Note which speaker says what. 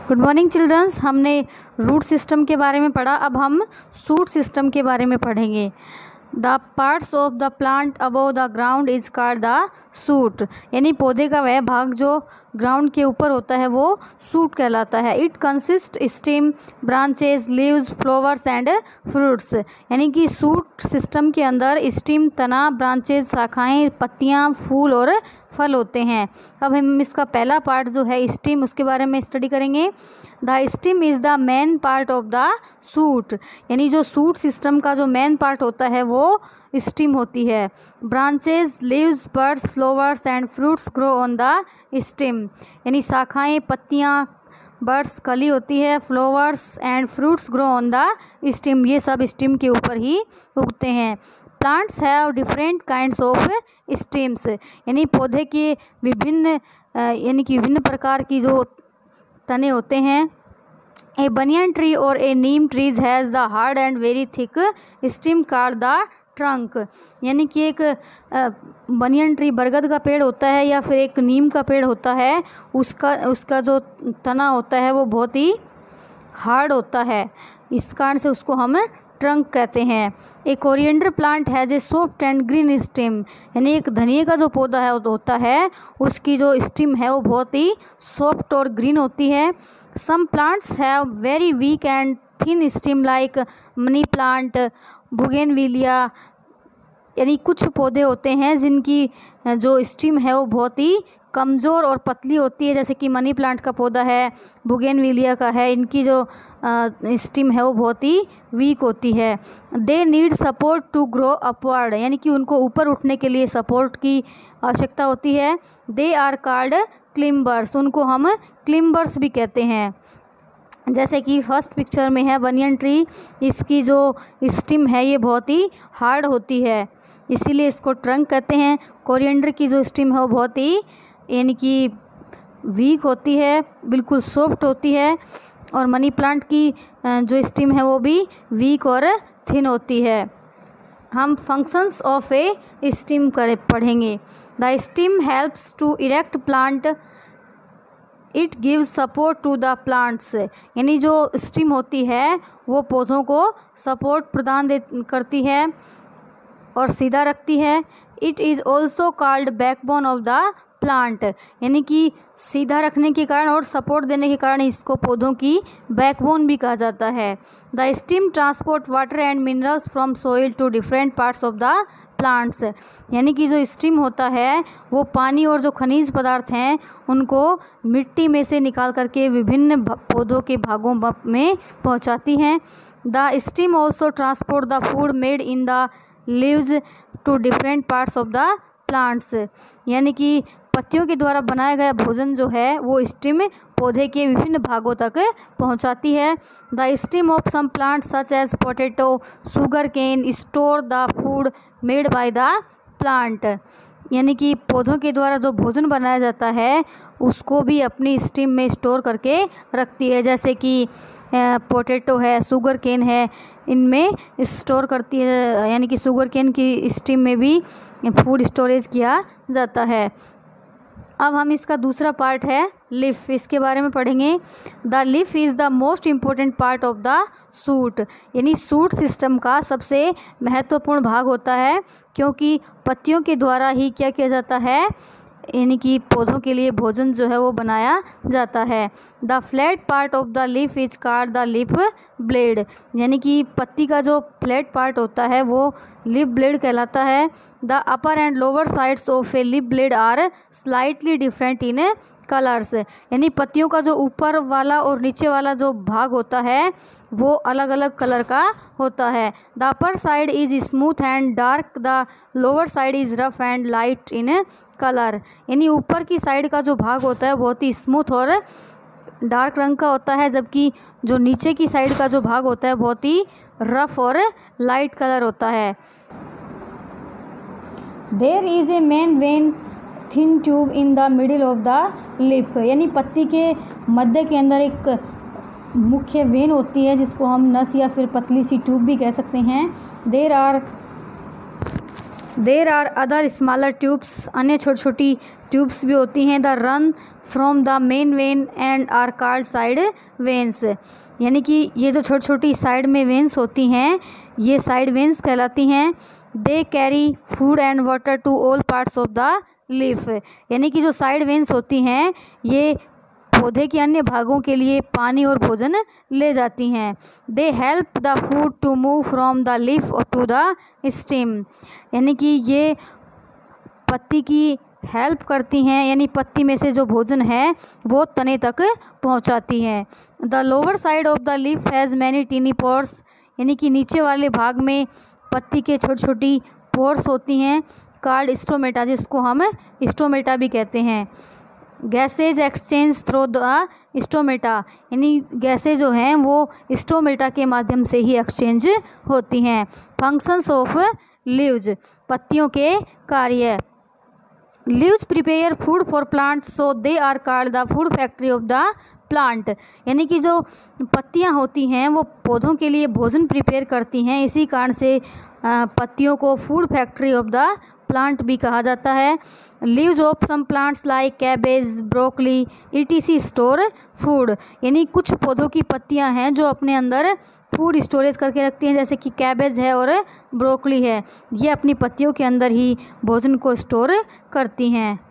Speaker 1: Good morning childrens. हमने root system के बारे में पढ़ा, अब हम शूट सिस्टम के बारे में पढ़ेंगे। The parts of the plant above the ground is called the shoot, यानी पौधे का वह भाग जो ग्राउंड के ऊपर होता है वो शूट कहलाता है। It consist stem, branches, leaves, flowers and fruits, यानी कि शूट सिस्टम के अंदर स्टेम, तना, ब्रांचेज, शाखाएं, पत्तियां, फूल और फल होते हैं। अब हम इसका पहला पार्ट जो है स्टेम, उसके बारे में स्टडी करेंगे। The stem is the main part of the shoot, यानी जो शूट सिस्टम का जो मेन पार्ट होता है वो स्टेम होती है। Branches, leaves, buds, flowers and fruits grow on the stem, यानी शाखाएं, पत्तियां, बर्ड्स कली होती है, flowers and fruits grow on the stem, ये सब स्टेम के ऊपर ही उगते हैं। Plants have different kinds of stems, यानी पौधे के विभिन्न प्रकार की जो तने होते हैं। ए बनियन ट्री और a neem trees has the hard and very thick stem called the trunk, यानी कि एक बनियन ट्री बरगद का पेड़ होता है या फिर एक नीम का पेड़ होता है, उसका जो तना होता है वो बहुत ही हार्ड होता है, इस कारण से उसको हम ट्रंक कहते हैं। एक कोरिएंडर प्लांट है जे सॉफ्ट एंड ग्रीन स्टेम, यानी एक धनिया का जो पौधा है वो होता है उसकी जो स्टेम है वो बहुत ही सॉफ्ट और ग्रीन होती है। Some plants have very weak and thin stem like money plant, bougainvillea, यानी कुछ पौधे होते हैं जिनकी जो स्टेम है वो बहुत ही कमज़ोर और पतली होती है, जैसे कि मनी प्लांट का पौधा है, बोगेनविलिया का है, इनकी जो स्टेम है वो बहुत ही वीक होती है। They need support to grow upward, यानी कि उनको ऊपर उठने के लिए सपोर्ट की आवश्यकता होती है। दे आर कॉल्ड क्लिम्बर्स, उनको हम क्लिम्बर्स भी कहते हैं। जैसे कि फर्स्ट पिक्चर में है बनियन ट्री, इसकी जो स्टेम है ये बहुत ही हार्ड होती है, इसीलिए इसको ट्रंक कहते हैं। कोरिएंडर की जो स्टेम है वो बहुत ही यानी कि वीक होती है, बिल्कुल सॉफ्ट होती है, और मनी प्लांट की जो स्टेम है वो भी वीक और थिन होती है। हम फंक्शंस ऑफ ए स्टेम पढ़ेंगे। The stem helps to erect plant, it gives support to the plants, यानी जो स्टेम होती है वो पौधों को सपोर्ट प्रदान करती है और सीधा रखती है। It is also called backbone of the plant, यानी कि सीधा रखने के कारण और सपोर्ट देने के कारण इसको पौधों की बैकबोन भी कहा जाता है। The stem transport water and minerals from soil to different parts of the plants, यानी कि जो स्टेम होता है वो पानी और जो खनिज पदार्थ हैं उनको मिट्टी में से निकाल करके विभिन्न पौधों के भागों में पहुंचाती हैं। The stem also transport the food made in the leaves to different parts of the plants, यानी कि पत्तियों के द्वारा बनाया गया भोजन जो है वो स्टेम पौधे के विभिन्न भागों तक पहुंचाती है। The stem of some plants such as potato, sugar cane store the food made by the plant, यानी कि पौधों के द्वारा जो भोजन बनाया जाता है उसको भी अपनी स्टेम में स्टोर करके रखती है, जैसे कि पोटैटो है, शुगर केन है, इनमें स्टोर करती है, यानी कि शुगर केन की स्टेम में भी फूड स्टोरेज किया जाता है। अब हम इसका दूसरा पार्ट है लीफ, इसके बारे में पढ़ेंगे। The leaf is the most important part of the shoot, यानी शूट सिस्टम का सबसे महत्वपूर्ण भाग होता है, क्योंकि पत्तियों के द्वारा ही क्या किया जाता है, यानी कि पौधों के लिए भोजन जो है वो बनाया जाता है। The flat part of the leaf is called the leaf blade, यानी कि पत्ती का जो फ्लैट पार्ट होता है वो लीफ ब्लेड कहलाता है। The upper and lower sides of a leaf blade are slightly different in colours, यानी पत्तियों का जो ऊपर वाला और नीचे वाला जो भाग होता है वो अलग अलग कलर का होता है। The upper side is smooth and dark, the lower side is rough and light in colour, यानी ऊपर की साइड का जो भाग होता है बहुत ही स्मूथ और डार्क रंग का होता है, जबकि जो नीचे की साइड का जो भाग होता है बहुत ही रफ और लाइट कलर होता है। There is a main vein thin tube in the middle of the leaf, यानी पत्ती के मध्य के अंदर एक मुख्य वेन होती है जिसको हम नस या फिर पतली सी ट्यूब भी कह सकते हैं। There are there are other smaller tubes, अन्य छोटी छोटी ट्यूब्स भी होती हैं। They run from the main vein and are called side veins, यानी कि ये जो छोटी छोटी साइड में वेन्स होती हैं ये साइड वेन्स कहलाती हैं। They carry food and water to all parts of the leaf, यानी कि जो साइड वेन्स होती हैं ये पौधे के अन्य भागों के लिए पानी और भोजन ले जाती हैं। They help the food to move from the leaf to the stem, यानी कि ये पत्ती की हेल्प करती हैं, यानी पत्ती में से जो भोजन है वो तने तक पहुंचाती हैं। The lower side of the leaf has many tiny pores, यानी कि नीचे वाले भाग में पत्ती के छोटी छोटी पोर्स होती हैं। कॉल्ड स्टोमेटा, जिसको हम स्टोमेटा भी कहते हैं। Gases exchange through the stomata, यानी गैसें जो हैं वो स्टोमेटा के माध्यम से ही एक्सचेंज होती हैं। फंक्शंस ऑफ लीव्स, पत्तियों के कार्य। Leaves prepare food for plant so they are called the food factory of the plant, यानी कि जो पत्तियां होती हैं वो पौधों के लिए भोजन प्रिपेयर करती हैं, इसी कारण से पत्तियों को food factory of the plant भी कहा जाता है। Leaves of some plants like cabbage, broccoli ETC store food, यानी कुछ पौधों की पत्तियां हैं जो अपने अंदर फूड स्टोरेज करके रखती हैं, जैसे कि कैबेज है और ब्रोकली है, ये अपनी पत्तियों के अंदर ही भोजन को स्टोर करती हैं।